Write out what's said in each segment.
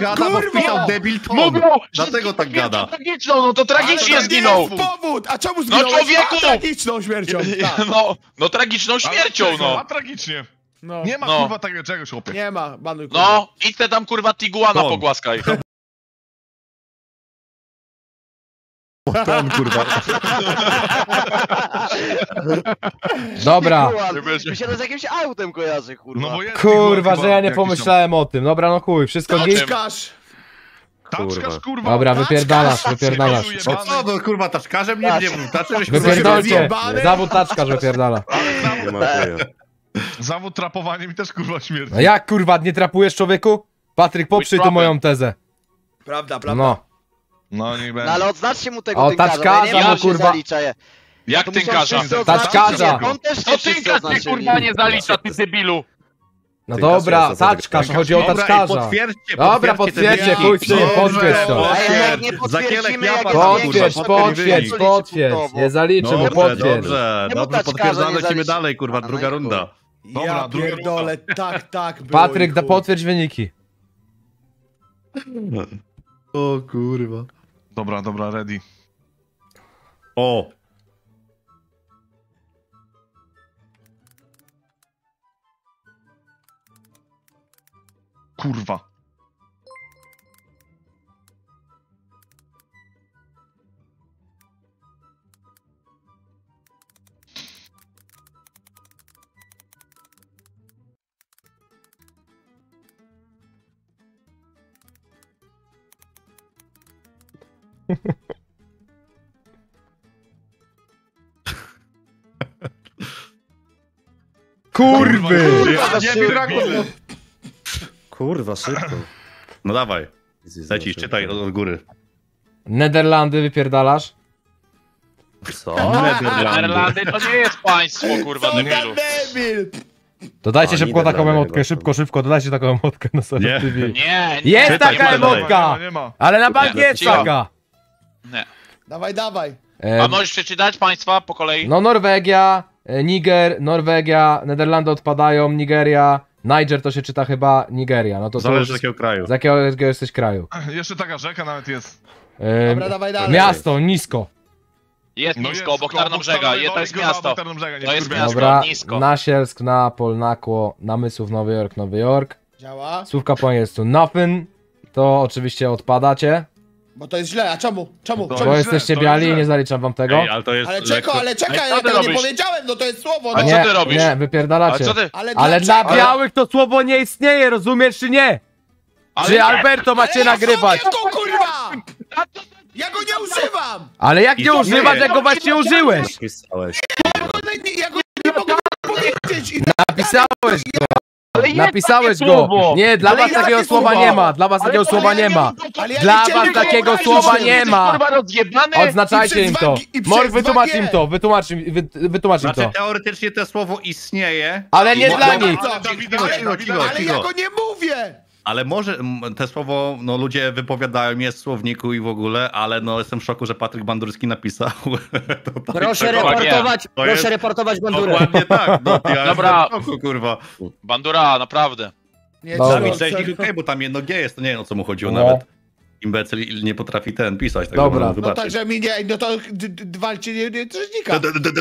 gada, bo wpisał debil Tom. Mówią, dlatego tak gada. Tragiczną, no to tragicznie zginął. To nie jest powód! A czemu zginął? No człowieku! Tragiczną śmiercią. Tak. No tragiczną śmiercią, no. A tragicznie. No. Nie ma No. kurwa takiego czegoś, chłopie. Nie ma, banuj kurwa. No, idź te tam kurwa Tiguana Tom. pogłaskaj. Tom, kurwa. Dobra. Mi się to z jakimś autem kojarzy, kurwa. No bo jest Kurwa, chyba że ja nie jakiś tam- pomyślałem o tym. Dobra, no chuj, wszystko git. Taczkarz! Taczkarz, kurwa. Dobra, wypierdalasz, Taczkarz, wypierdalasz. jebany. No co, no kurwa, taczkarzem nie wiem, taczem Wypierdolcie. Zjebane. Zawód taczkarz wypierdala. Nie ma chuja. Zawód trapowanie mi też kurwa śmierci. No jak kurwa, nie trapujesz człowieku? Patryk, poprzyj tu moją tezę. Prawda, prawda. No. No niech No będzie. ale odznaczcie mu tego O, tynkarza, taczkarza, bo ja nie no, wiem, czy kurwa. zalicza je. Jak To muszą tynkarza? wszyscy oznaczyć, Taczkarza. nie? On też To się wszyscy tynkarz ty oznaczyli. kurwa nie zalicza, ty debilu. No Tynkarz dobra, jest, co ty taczkarz, gadasz? chodzi o Dobra, i taczkarza. potwierdźcie, Dobra, potwierdźcie, chuj z tym, potwierdź to. A jak nie Zakielek potwierdzimy, japa, jak Potwierdź, jest potwierdź, wynik. potwierdź. Nie zaliczę mu, potwierdź. Dobrze, Nie, bo dobrze, taczkarza potwierdzamy, nie lecimy zaliczy. dalej, kurwa, A, no druga i runda. Dobra, Ja druga pierdolę, tak było. Patryk, i da chuj. potwierdź wyniki. O kurwa. Dobra, ready. O! Kurwa. Kurwy! Kurwa, szybko. No dawaj, lecisz, czytaj od góry. Nederlandy wypierdalasz? Co? Nederlandy to nie jest państwo, kurwa, Co za debilu. debil! Dodajcie A, szybko taką Niderlandy emotkę, chyba. szybko, dodajcie taką emotkę na sobie Nie. TV. Nie, Jest nie, taka nie ma dalej. emotka! Nie ma. Ale na bank Nie, jest cicho. taka! Nie. Dawaj, dawaj. A możesz przeczytać państwa po kolei? No Norwegia, Niger, Norwegia, Nederlandy odpadają, Nigeria, Niger to się czyta chyba Nigeria. No to Zależy z to jakiego kraju. z jakiego jesteś kraju? Jeszcze taka rzeka nawet jest. Dobra, dawaj dalej. Miasto, nisko. Jest No nisko, jest, obok koło Tarnobrzega, Tarnobrzega, to jest kurwa, miasto. obok Tarnobrzega, nie To jest wkurwiaj. miasto. Dobra, nisko. Nasielsk, Napol, Nakło, Namysłów, Nowy Jork, Nowy Jork. Działa? Słówka po angielsku nothing, to oczywiście odpadacie, Bo to jest źle, a czemu? Czemu? To Czemu? bo jest jesteście źle, to biali i jest nie źle. zaliczam wam tego. Ej, ale to jest Ale lekko... czekaj, Ej, co ja ty tego nie robisz? powiedziałem, no to jest słowo, A no. co ty robisz? Nie, A wypierdalacie. co ty? Ale dla dlaczego? białych to słowo nie istnieje, rozumiesz czy nie? Ale Czy nie. Alberto macie Ale ja nagrywać? sobie go, kurwa! Ja go nie używam! Ale jak I nie co używasz, nie? jak go właśnie użyłeś? Pisałeś. Ja go nie mogę powiedzieć! I Napisałeś go, Ale jest napisałeś takie go. słowo. Nie, dla Ale was jakie takiego słowa słowo? nie ma, dla was takiego słowa nie ma. Ale ja Dla nie chciałem was tego takiego obrazić, słowa że- nie ma. Kurwa rozjebany? Odznaczajcie im to. I przez Morg, wytłumacz wagę. im to, wytłumacz im Znaczy to. teoretycznie to słowo istnieje, Ale nie No, dla dobra, nich. ale cicho, Ale ja go nie mówię! Ale może te słowo, no ludzie wypowiadają, jest w słowniku i w ogóle, ale no jestem w szoku, że Patryk Bandurski napisał. To tak, Proszę tak, reportować, To jest- proszę reportować bandurę. Dokładnie tak, no ja Dobra. jestem w szoku, kurwa. Bandura, naprawdę. Nie, Dobra. Tam co- i przeźnik, okej, bo tam jedno G jest, to nie wiem o co mu chodziło No. nawet. Imbecyl nie potrafi pisać, tak Dobra. można No wybaczyć. także mi nie, no to walcie nie trzeźnika.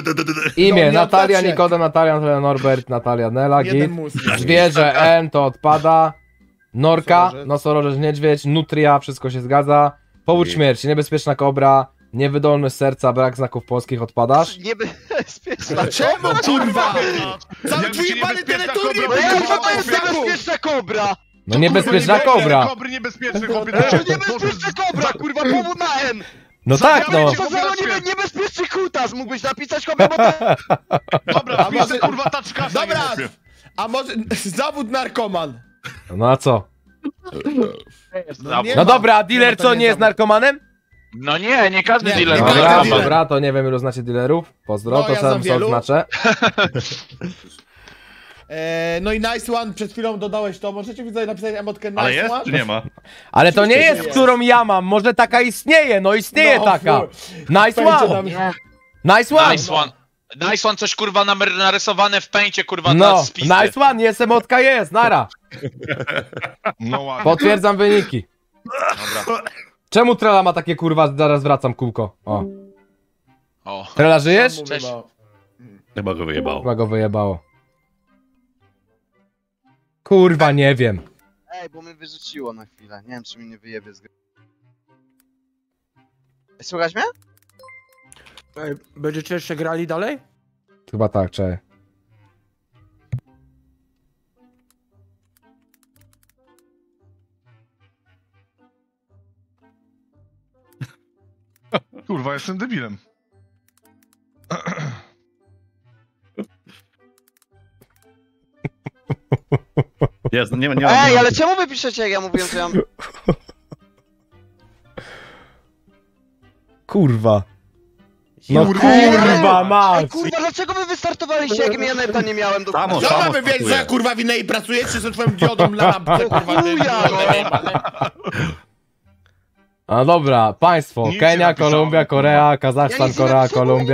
Imię, nie Natalia, odpatrzę. Nikoda, Natalia, Norbert, Natalia, Nela, Jeden Git. mózg. Zwierzę N to odpada. Norka, Nosorożec. nosorożec, niedźwiedź, nutria, wszystko się zgadza. Powód śmierci, niebezpieczna kobra, niewydolny z serca, brak znaków polskich, odpadasz. Niebezpieczna. Czemu, kurwa? Cały Jak twój ci jebany niebezpieczna teleturniej kobra, No będzie jak to wołał jest znaków. niebezpieczna kobra? No niebezpieczna kobra. Kobry niebezpieczne, chłopie. To niebezpieczna kobra, kurwa, powód na N. No tak, no. To za niebezpieczny kutas, mógłbyś napisać chłopie, bo to... Dobra, wpiszę może- kurwa taczkasa. Dobra, chłopie. a może zawód narkoman? No a co? No nie No ma. dobra, a dealer to co, nie nie jest zawód. narkomanem? No nie każdy Nie, dealer nie ma każdy Dobra, dealer. dobra, to nie wiem ilu znacie dealerów. Pozdro, No, to ja sam znam sobie wielu. odznaczę. No i nice one, przed chwilą dodałeś to. Możecie widzowie napisać emotkę nice Ale jest one? czy nie ma? Ale to nie Oczywiście, jest, że jest. którą ja mam, może taka istnieje, no istnieje No, taka. fuj. Nice Będzie one, nam- nice one. Nice one. Nice one, coś kurwa narysowane w pęcie, kurwa, No, na spisy. nice one, jest emotka, jest, nara. No ładnie. Potwierdzam wyniki. Dobra. Czemu Trela ma takie kurwa, zaraz wracam kółko? O. O. Trela, żyjesz? Mówię, Cześć. no. Chyba go wyjebało. Chyba go wyjebało. Kurwa, nie wiem. Ej, bo mnie wyrzuciło na chwilę. Nie wiem, czy mi nie wyjebie z gry. Słuchaj mnie? Będziecie jeszcze grali dalej? Chyba tak, czekaj. Kurwa, jestem debilem. Jest, nie ma. Ej, ale czemu wy piszecie, jak ja mówiłem, że ja mam... Kurwa. No Kurwa. kurwa, Ej, mać! kurwa, dlaczego wy wystartowaliście, jak ja neta nie miałem do... Samo, Co samo mamy wiedzieć, że ja startuje. kurwa winę i pracuję, czy ze twoją diodą na lampce, kurwa, ty, Chuja, A dobra, państwo. Nic nie Kenia, napisałem, Kolumbia, kurwa. Korea, Kazachstan, Ja nic nie Korea, napisałem. Kolumbia.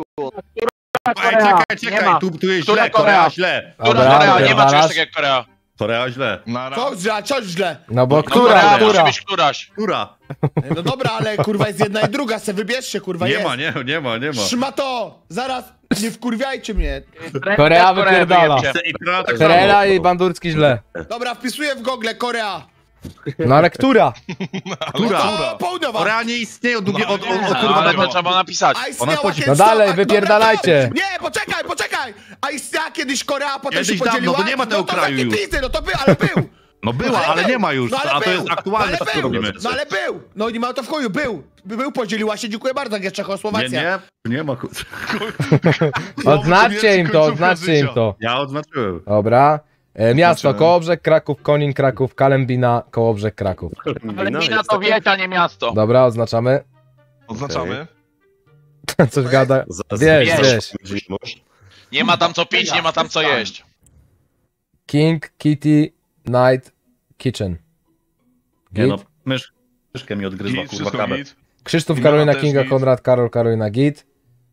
Ej, czekaj, tu jest Która źle, Korea? Korea źle. Która Dobra, Korea? Nie ma wypierdalasz? czegoś takiego jak Korea. Korea źle. Nara. Co źle, co źle? No bo No która, Korea musi która? być któraś. Która? No dobra, ale kurwa jest jedna i druga, se wybierzcie, kurwa, Nie jest. ma, nie ma. Szmato! Zaraz, nie wkurwiajcie mnie. Korea wypierdala. wyjebcie. I Trela tak Trela samo. i Bandurski źle. Dobra, wpisuję w Google Korea. No ale która? Która? O, południowa. Korea nie istnieje od długiego, No, nie. od No, kurwa ale dawno. to trzeba napisać. A istniała chodzi- kiedyś No dalej, dobra, wypierdalajcie. Nie, poczekaj! A istniała kiedyś Korea, potem Kiedyś się dawno, podzieliła? to nie ma tego no to kraju takie już. pizdy, no to ale był. No była, ale nie ma już, No, ale a to był. jest aktualne, No, co ale tu był. robimy. No ale był. No nie ma to w chuju, był, podzieliła się, dziękuję bardzo, jak jest Nie, Czechosłowacja. nie ma. Odznaczcie im to, końcówka odznaczcie im życia. to. Ja oznaczyłem. Dobra. Miasto, Oznaczyłem. Kołobrzeg, Kraków, Konin, Kraków, Kalembina, Kołobrzeg, Kraków. Ale mina to wiecie, a nie miasto. Dobra, oznaczamy. Oznaczamy. Coś gada. Wiesz. Nie ma tam co pić, nie ma tam co jeść. King, Kitty, Night, Kitchen. Nie no, Git. myszkę mi odgryzła, Git, kurwa, wszystko kabel. git. Krzysztof, Imiona Karolina, też Kinga, git. Konrad, Karol, Karolina, Git.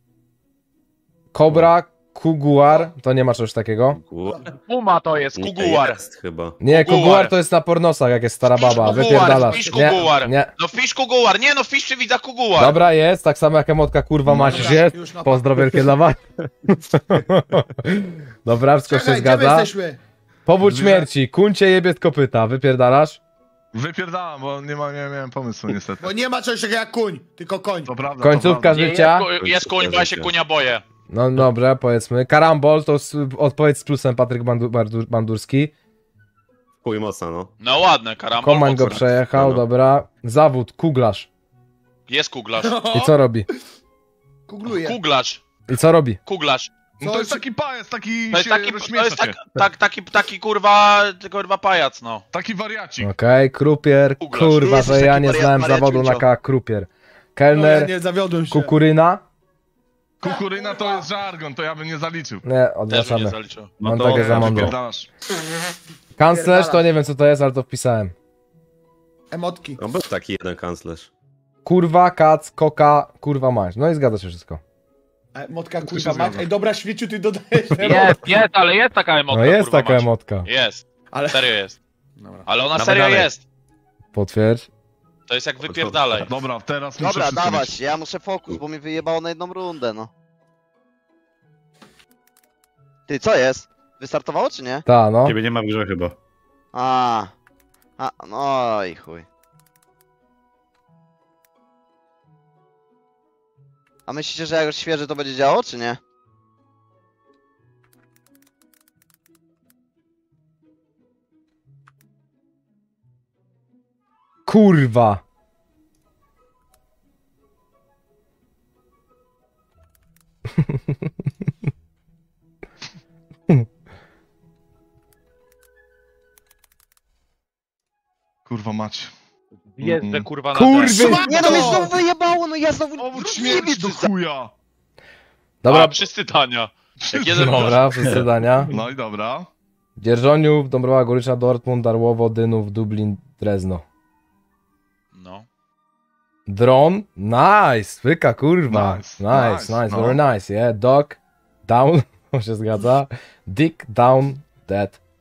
Kobra, Kuguar, to nie ma czegoś takiego. Puma to jest, kuguar. Jest chyba. Nie, Kuguar. Kuguar to jest na pornosach, jak jest stara Fish baba, kuguar, wypierdalasz. fish Nie, kuguar. nie. No fish kuguar, nie no fish przy widzach kuguar. Dobra, jest, tak samo jak emotka, kurwa, Maciś Dobra, jest. już na- Pozdro wielkie dla was. Dobra, wszystko się Czekaj, gdzie my zgadza. jesteśmy? Powód śmierci, kuncie jebie z kopyta, wypierdalasz? Wypierdalam, bo nie miałem pomysłu niestety. Bo nie ma czegoś takiego jak kuń, tylko koń. To prawda, Końcówka to prawda. życia. Jest kuń, bo ja się kunia boję. No dobrze, powiedzmy. Karambol to odpowiedź z plusem Patryk Bandurski. Chuj mocno, no. No ładne, karambol. Koman go mocne. przejechał, No. dobra. Zawód, kuglarz. Jest kuglarz. I co robi? Kugluje. Kuglarz. I co robi? Kuglarz. No to jest taki pajac, taki To jest się taki, to rozśmiesza jest cię. taki kurwa pajac, no. Taki wariacik. Okej, krupier. Kuglarz. Kurwa, Jesteś że ja taki nie znałem wariat, zawodu na wariaciuncio. K. Krupier. No, ja Kelner, nie zawiodłem się. kukuryna. Kukuryna to jest żargon, to ja bym nie zaliczył. Nie, Też bym nie odwracamy. zaliczył. No Mam to takie za mądre. Wypierdalasz. Kanclerz to nie wiem co to jest, ale to wpisałem. Emotki. No był taki jeden kanclerz. Kurwa, kac, koka, kurwa mać. No i zgadza się wszystko. Emotka się kurwa zgadza. mak. Ej, dobra, Świeciu, ty dodajesz Jest, ale jest taka emotka. No jest kurwa, taka mać. emotka. Jest, Ale... serio jest. Dobra. Ale ona Dawaj serio dalej. jest. Potwierdź. To jest jak wypierdalaj. Dobra, teraz muszę Dobra, wszystko mieć. dawać, ja muszę fokus, bo mnie wyjebało na jedną rundę, no. Ty, co jest? Wystartowało czy nie? Ta, no. Ciebie nie ma w grze chyba. No i chuj. A myślicie, że jak już świeży to będzie działo, czy nie? Kurwa. Kurwa mać. Jeżdżę kurwa na Kurwy! ten. Nie no, mnie znowu wyjebało, no ja znowu... Powód śmierci do chuja. Dobra, A, przystydania. Jak jeden może. dobra, wszyscy dania. No i dobra. Dzierżoniów, Dąbrowa Górnicza, Dortmund, Darłowo, Dynów, Dublin, Drezno. No. Dron, nice, wyka, kurwa. Nice, Nice, nice, very nice, yeah. Dog, down, to się zgadza. Dick, down, dead.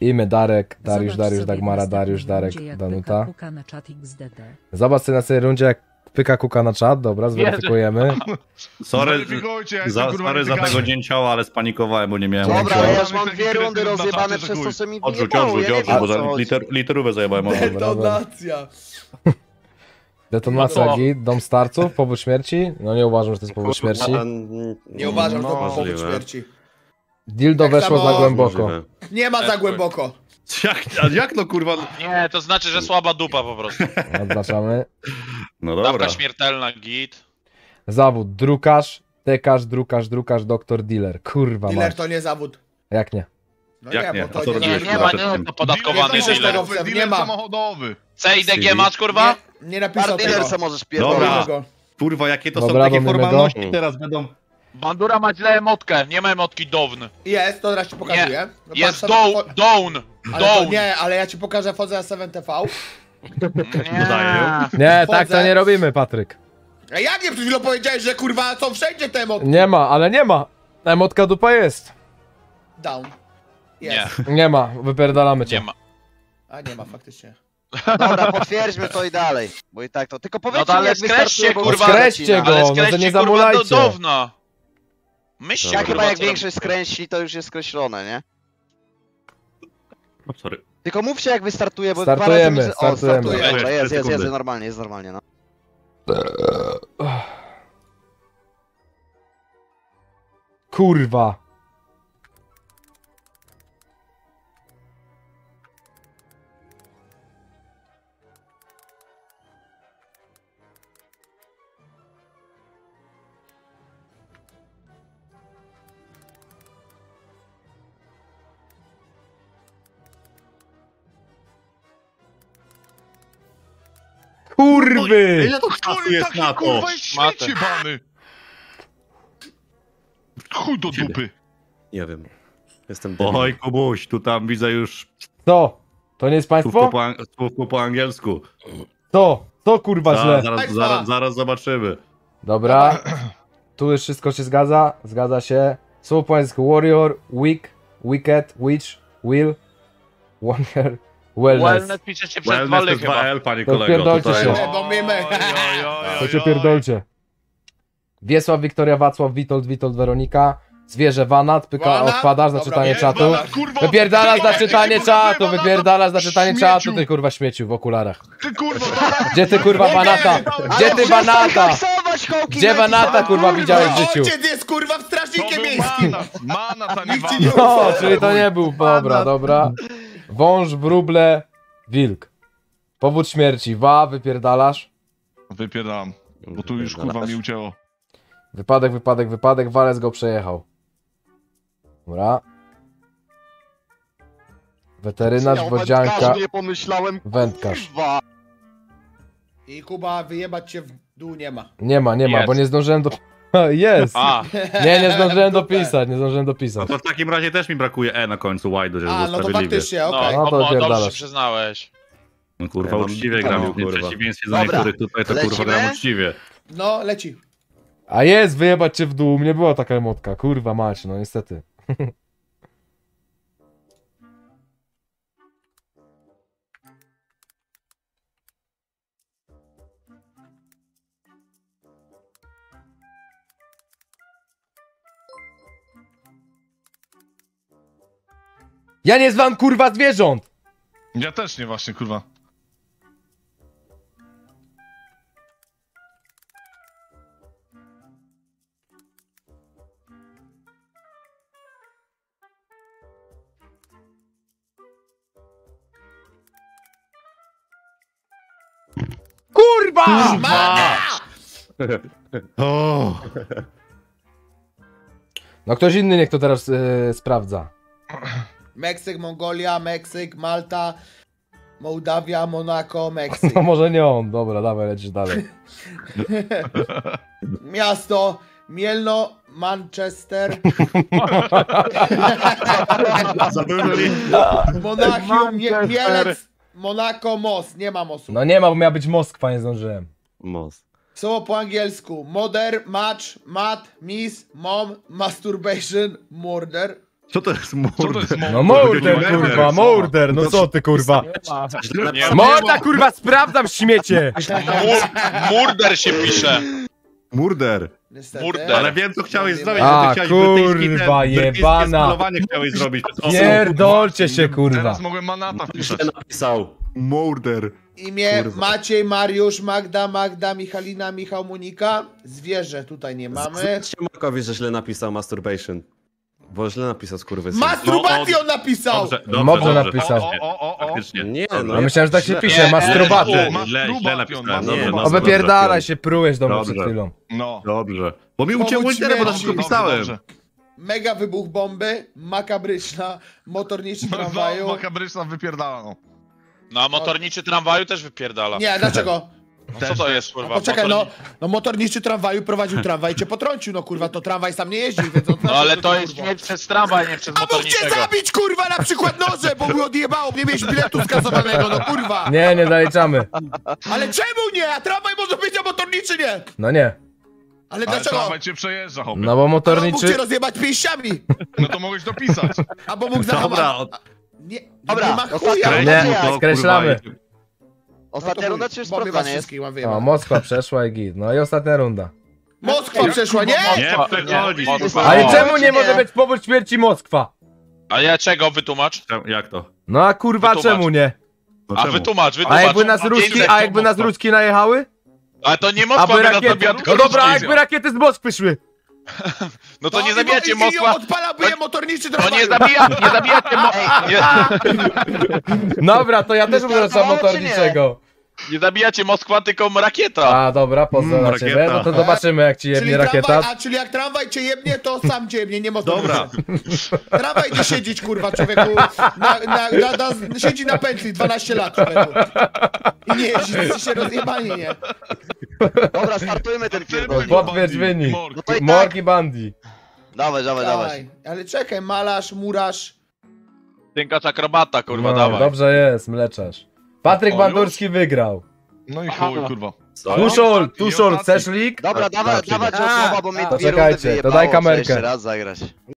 Imię Darek, Dariusz, Zobacz Dariusz, sobie Dagmara, następnej Dariusz, Darek, rundzie, jak Danuta. pyka kuka na czat XDD. Zobacz sobie na tej rundzie, jak pyka kuka na czat, dobra, zweryfikujemy. Sorry, Zweryfikujcie, ja jestem, kurwa, sorry za nielegalny. tego dzień ciała, ale spanikowałem, bo nie miałem Dobra, Dziękuję. ja już mam 2 rundy rozjebane przez to, że mi wyjebało, ja nie wiem, bo o co za chodzi. literówę zajebałem. Detonacja. Detonacja No to- git, dom starców, powód śmierci? No nie uważam, że to jest powód śmierci. Nie uważam, że to powód możliwe. śmierci. Dildo Tak weszło samo- za głęboko. Możliwe. Nie ma za głęboko. Jak no kurwa? Nie, to znaczy, że słaba dupa po prostu. Odznaczamy. No dobra. Dawka śmiertelna, git. Zawód, drukarz, tekarz, drukarz, doktor, dealer. Kurwa Dealer mać. to nie zawód. Jak nie? No Jak nie? bo A to co nie robiłeś? zawód. Nie ma, Przed nie tym. to podatkowany Nie piszesz dealer. tego. Dealer Nie ma. samochodowy. CIDG masz, kurwa? Nie napisał tego. Dealersa możesz Dobra. pierdolić. Go. Kurwa, jakie to Dobra, są takie domniemy go. formalności teraz będą. Bandura ma źle emotkę, nie ma emotki down. Jest, to teraz ci pokazuję. No Jest patrz sobie- down. Ale to Down. nie, ale ja ci pokażę Forza 7TV. Nie. Nie, tak to Wchodzę. nie robimy, Patryk. A jak nie przed chwilą powiedziałeś, że kurwa są wszędzie te emotki? Nie ma, ale nie ma. Emotka dupa jest. Down. Nie, Jest. Nie ma, wypierdalamy cię. nie ma. A nie ma faktycznie. Dobra, potwierdźmy to i dalej. Bo i tak to. Tylko No powiedzcie to mi, ale jak skreślcie, wystartuje, bo kurwa. Skreśćcie go, Ale no to skreślcie, nie kurwa, zamulajcie. do dawna. Myślcie, Ja kurwa, chyba jak co większość robicie. skreśli, to już jest skreślone, nie? Sorry. Tylko mówcie jak wystartuje, bo Startujemy, dwa razy... O, startujemy. startuje. Dobra, Jest, jest, sekundy. jest normalnie, no. Kurwa. Kurwy! Ile to czasu Kurwa, jest taki, na to? kurwa, jest śmiecie, bany. Chuj do dupy. Nie wiem. Jestem Oj, Kubuś, tu tam widzę już To? To nie jest państwo? słówko po angielsku. To kurwa źle. Zaraz zobaczymy. Dobra. Tu już wszystko się zgadza. Zgadza się. Słowo po angielsku warrior, weak, wicked, witch, will, wonder, wellness. Wellness piszecie przez dwa Wellness to ly jest chyba. 2L, panie To kolego. pierdolcie Tutaj. się. Bo my. To się pierdolcie. Wiesław, Wiktoria, Wacław, Witold, Weronika. Zwierzę, Wanat, pyka, Wanat? odpadasz za Dobra, czytanie jest czatu. Wanat, kurwa, Wypierdalasz za czytanie czatu, Wanata, wypierdalasz za czytanie śmieciu. czatu, ty kurwa śmieciu w okularach. Ty kurwa, Gdzie ty kurwa Wanata? Gdzie ty Wanata? Gdzie Wanata kurwa widziałeś w życiu? Ojciec jest kurwa w to strażnikiem był miejskim. manat, a nie Nikt ci wanat. nie No, czyli to nie był, dobra. Wąż, wróble, wilk. Powód śmierci, wypierdalasz. Wypierdalam, bo tu już kurwa mi ucięło. Wypadek, Walec go przejechał. Dobra. Weterynarz, wodzianka, Nie pomyślałem, wędkarz. kurwa. I Kuba, wyjebać cię w dół nie ma. Nie ma, Jest. bo nie zdążyłem do... Jest! A, Nie zdążyłem Dupę. dopisać, To w takim razie też mi brakuje E na końcu Wajdu, żeby A, było no to sprawiedliwie. faktycznie, no, okej. No to dobrze pierdalasz. się przyznałeś. No, kurwa, Ja mam uczciwie dupę, gram, w kurwa. przeciwieństwie do Dobra, niektórych tutaj, to kurwa lecimy? gram uczciwie. No, leci. A jest, wyjebać cię w dół, nie była taka emotka, kurwa mać, no niestety. Ja nie znam kurwa zwierząt! Ja też nie właśnie, kurwa. Kurwa! O, No ktoś inny niech to teraz sprawdza. Meksyk, Mongolia, Meksyk, Malta, Mołdawia, Monako, Meksyk. No może nie on, dobra, dawaj, lecisz dalej. Miasto, Mielno, Manchester, za dużo li- Monachium, Mielec, Monako, Most. Nie ma mostu. No nie ma, bo miała być Moskwa, nie zdążyłem. Most. Słowo po angielsku. Mother, match, mat, miss, mom, masturbation, murder. Co to jest Co to jest murder? No morder, kurwa, morder, no co ty, kurwa. Źle Nie. napisałem. Morda, kurwa, sprawdzam śmiecie. Murder się pisze. Murder. Niestety. Murder. Ale wiem, co chciałeś zrobić. A, Ty chciałeś kurwa, brytyjskie jebana. skalowanie chciałeś zrobić. Pierdolcie się, kurwa. Teraz mogłem manata wpisać. Źle napisał. Murder. Imię Kurwa. Maciej, Mariusz, Magda, Michalina, Michał, Monika. Zwierzę tutaj nie mamy. Znaczy Markowi, że źle napisał masturbation. Bo źle napisał skurwysyn. Masturbację on napisał! Dobrze napisał. O. Faktycznie. Nie, no. A myślałem, że tak się źle. pisze, masturbaty. Źle napisałem. Nie, Dobrze, no. O, dobrze, wypierdalaj się, prułeś do mnie przed Dobrze. chwilą. No. Dobrze. Bo mi ucięło Powódź literę, bo to śmierci. wszystko pisałem. Mega wybuch bomby, makabryczna, motorniczy tramwaju. Makabryczna wypierdala, no. No a motorniczy tramwaju też wypierdala. Nie, dlaczego? No co to jest, kurwa? Poczekaj, Motorni- no motorniczy tramwaju prowadził tramwaj i cię potrącił, no kurwa, to tramwaj sam nie jeździł, więc on No ale to kurwa. jest śmierć przez tramwaj, nie przez A mógł cię motorniczego. zabić, kurwa, na przykład noże, bo mu odjebało, nie mieć biletu skasowanego, no kurwa. Nie, nie zaliczamy. Ale czemu nie? A tramwaj może być, a motorniczy nie. No nie. Ale Ale dlaczego? tramwaj cię przejeżdża, chłopie. No bo A on mógł cię motorniczy... rozjebać pięściami. No to mogłeś dopisać. Albo mógł Dobra, zahamować. Nie, Dobra, nie ma ostatnia chuja. runda. Nie, to, skreślamy. Ostatnia runda czy sprawdzanie jest? Mam O, wyjebane. Moskwa przeszła i git. No i ostatnia runda. Moskwa przeszła, nie? Nie przechodzisz. Nie, kurwa. Ale O, czemu nie nie. może być powód śmierci Moskwa? A ja czego wytłumacz? Jak to? No a kurwa Wytłumacz. czemu nie? No A czemu? wytłumacz. A jakby nas Ruski, Ruski najechały? Ale to nie Moskwa Aby by nas rakiety... zabijała, No tylko dobra, a Ruski. jakby rakiety z Moskwy szły? No to nie zabijacie Moskwa. Odpalałby je motorniczy To tramwaju. nie zabijacie Dobra, to ja też wracam startowało, czy motorniczego. nie zabijacie Moskwa, tylko rakieta. A dobra, pozdro na ciebie. rakieta. No to zobaczymy jak ci jebnie rakieta. Tramwaj, czyli jak tramwaj cię jebnie, to sam cię jebnie, nie motorniczy. Dobra. Tramwaj nie siedzieć, kurwa, człowieku. Siedzi na pętli 12 lat, człowieku. I nie jeździ, się rozjebani, nie? Dobra, startujmy ten pierdol. Potwierdź wynik. No to i tak. Morgi Bandi. Dawaj. Dawaj. Ale czekaj, malarz, murarz. Tynkarz akrobata, kurwa, No, dawaj. dobrze jest, mleczarz. Patryk O, Bandurski wygrał. No i chuj, kurwa. Co? Tuszol, ostatni, Tuszol, ostatni. chcesz lik? Dobra, dawać od słowa, bo mnie To dwie rundy czekajcie, to wyjebało, daj muszę kamerkę. jeszcze raz zagrać.